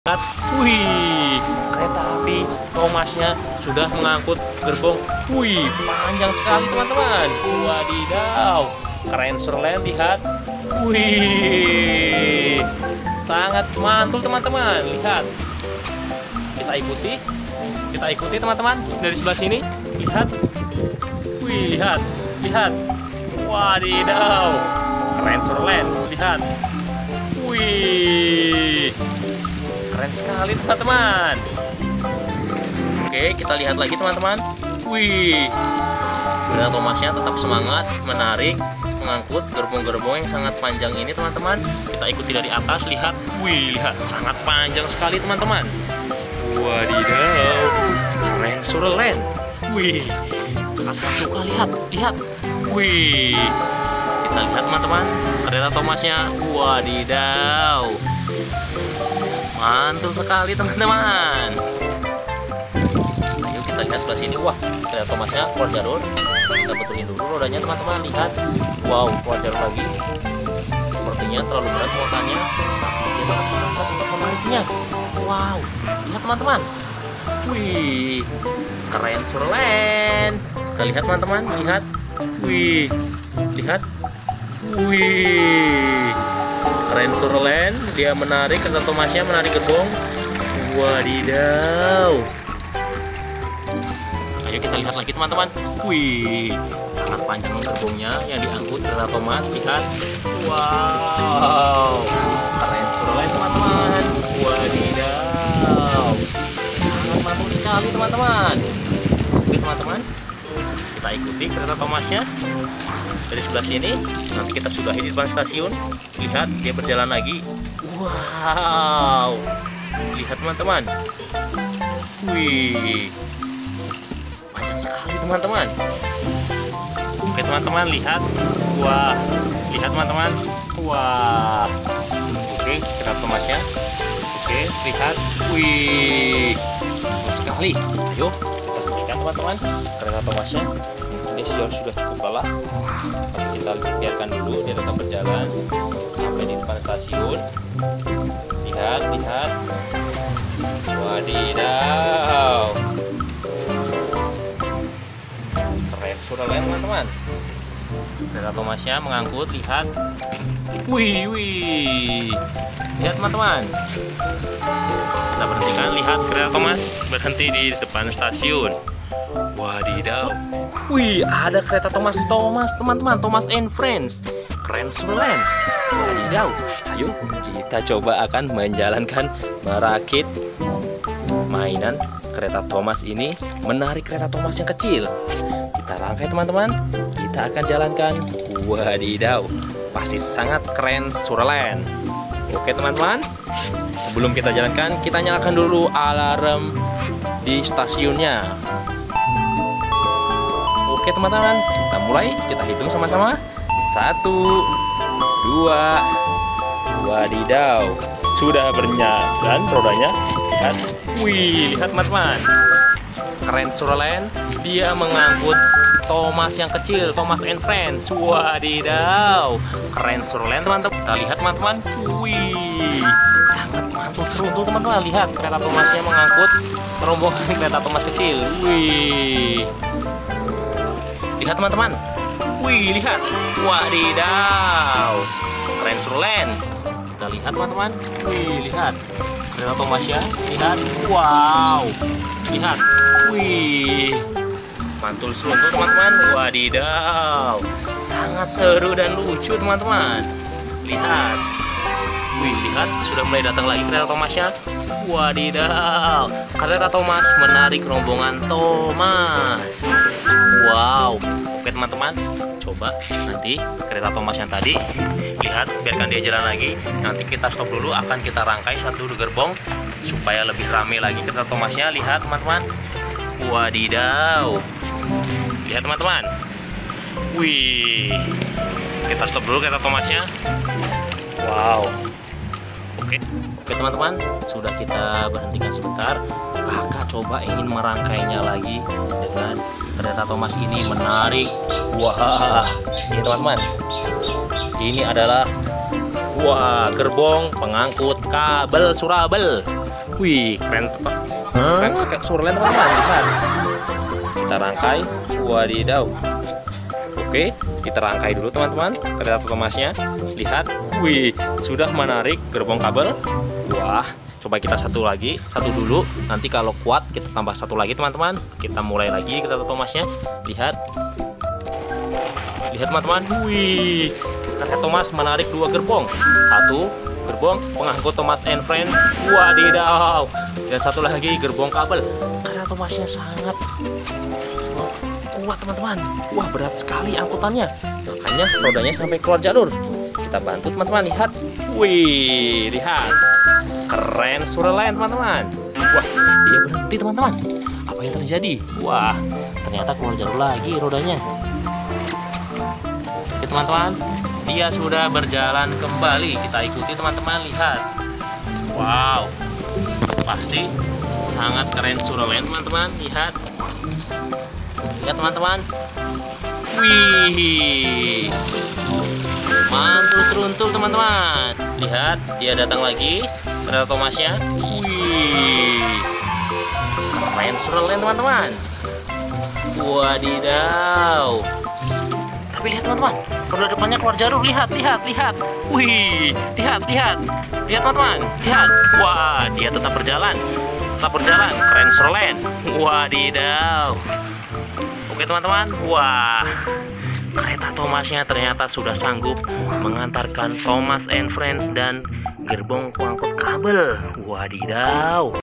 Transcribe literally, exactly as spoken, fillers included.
Wih, kereta api Thomasnya sudah mengangkut gerbong. Wih, panjang sekali teman-teman. Wadidaw, keren surlen, lihat. Wih, sangat mantul teman-teman. Lihat, kita ikuti, kita ikuti teman-teman dari sebelah sini. Lihat, wih, lihat, lihat. Wadidaw, keren surlen, lihat. Wih, keren sekali teman-teman. Oke, kita lihat lagi teman-teman. Wih, kereta Thomasnya tetap semangat menarik, mengangkut gerbong-gerbong yang sangat panjang ini teman-teman. Kita ikuti dari atas, lihat. Wih, lihat, sangat panjang sekali teman-teman. Wadidaw, keren surelen. Wih, kakak sangat suka, lihat, lihat. Wih, kita lihat teman-teman, kereta Thomasnya. Wadidaw, mantul sekali teman-teman. Yuk kita lihat sebelah sini. Wah, kereta Thomasnya keluar jalur. Kita betulin dulu rodanya teman-teman. Lihat, wow, keluar jalur lagi. Sepertinya terlalu berat muatannya. Dia tetap semangat untuk menariknya. Wow, lihat teman-teman. Wih, keren surlen. Kita lihat teman-teman, lihat. Wih, lihat. Wih, keren surlen, dia menarik kereta Thomasnya, menarik gerbong. Wadidaw. Ayo kita lihat lagi teman-teman. Wih, sangat panjang gerbongnya yang diangkut kereta Thomas. Lihat. Wow, keren surlen teman-teman. Wadidaw, sangat mantul sekali teman-teman. Oke teman-teman, kita ikuti kereta Thomasnya dari sebelah sini. Nanti kita sudahi di depan stasiun. Lihat, dia berjalan lagi. Wow, lihat teman-teman. Wih, panjang sekali teman-teman. Oke teman-teman, lihat. Wah, lihat teman-teman. Wah, oke, kereta Thomasnya. Oke, lihat. Wih, bagus sekali. Ayo kita buktikan teman-teman kereta Thomasnya. Dia sudah, sudah cukup lelah, tapi kita biarkan dulu dia tetap berjalan sampai di depan stasiun. Lihat, lihat. Wadidaw, keren surelen teman-teman. Kereta Thomasnya mengangkut, lihat. Wih, wih, lihat teman-teman. Kita berhentikan, lihat kereta Thomas berhenti di depan stasiun. Wadidaw. Wih, ada kereta Thomas Thomas teman-teman, Thomas and Friends. Keren surlen. Wadidaw. Ayo kita coba akan menjalankan merakit mainan kereta Thomas ini, menarik kereta Thomas yang kecil. Kita rangkai teman-teman. Kita akan jalankan. Wadidaw, pasti sangat keren surlen. Oke teman-teman, sebelum kita jalankan, kita nyalakan dulu alarm di stasiunnya. Oke teman-teman, kita mulai. Kita hitung sama-sama. Satu, dua. Wadidaw, sudah berjalan rodanya. Lihat. Wih, lihat teman-teman. Keren surlen. Dia mengangkut Thomas yang kecil, Thomas and Friends. Wadidaw, keren surlen teman-teman. Kita lihat teman-teman. Wih, sangat mantul seruntul teman-teman. Lihat, kereta Thomasnya mengangkut rombongan kereta Thomas kecil. Wih, lihat teman-teman. Wih, lihat. Wadidaw, keren surlen. Kita lihat teman-teman. Wih, lihat kereta Thomasnya. Lihat. Wow, lihat. Wih, mantul seruntul teman-teman. Wadidaw, sangat seru dan lucu teman-teman. Lihat. Wih, lihat, sudah mulai datang lagi kereta Thomasnya. Wadidaw, kereta Thomas menarik rombongan Thomas. Wow. Oke teman-teman, coba nanti kereta Thomas yang tadi, lihat, biarkan dia jalan lagi. Nanti kita stop dulu, akan kita rangkai satu gerbong supaya lebih ramai lagi kereta Thomasnya. Lihat teman-teman. Wadidaw, lihat teman-teman. Wih, kita stop dulu kereta Thomasnya. Wow. Oke, oke teman-teman, sudah kita berhentikan sebentar. Kakak coba ingin merangkainya lagi dengan kereta Thomas ini menarik. Wah, ini teman-teman, ini adalah wah gerbong pengangkut kabel surabel. Wih, keren Pak. Keren Surlen teman-teman, lihat. Kita rangkai. Wadidaw. Oke, kita rangkai dulu teman-teman kereta Thomasnya. Lihat, wih, sudah menarik gerbong kabel. Wah, coba kita satu lagi, satu dulu. Nanti kalau kuat kita tambah satu lagi teman-teman. Kita mulai lagi kereta Thomasnya. Lihat, lihat teman-teman. Wih, kereta Thomas menarik dua gerbong. Satu gerbong pengangkut Thomas and Friends. Wadidaw. Dan satu lagi gerbong kabel. Kereta Thomasnya sangat kuat teman-teman. Wah, berat sekali angkutannya. Makanya rodanya sampai keluar jalur. Kita bantu teman-teman, lihat. Wih, lihat. Keren Surlen teman-teman. Wah, dia berhenti teman-teman. Apa yang terjadi? Wah, ternyata keluar jalur lagi rodanya. Oke teman-teman, dia sudah berjalan kembali. Kita ikuti teman-teman, lihat. Wow, pasti sangat keren Surlen teman-teman. Lihat. Lihat teman-teman. Wih, mantul seruntul teman-teman. Lihat, dia datang lagi kereta Thomasnya. Wih, keren Surlen teman-teman. Wadidaw. Tapi lihat teman-teman, roda depannya keluar jalur. Lihat, lihat, lihat. Wih, lihat, lihat. Lihat teman-teman, lihat. Wah, dia tetap berjalan. Tetap berjalan. Keren Surlen. Wadidaw. Oke teman-teman, wah, kereta Thomasnya ternyata sudah sanggup mengantarkan Thomas and Friends dan gerbong pengangkut kabel. Wadidaw.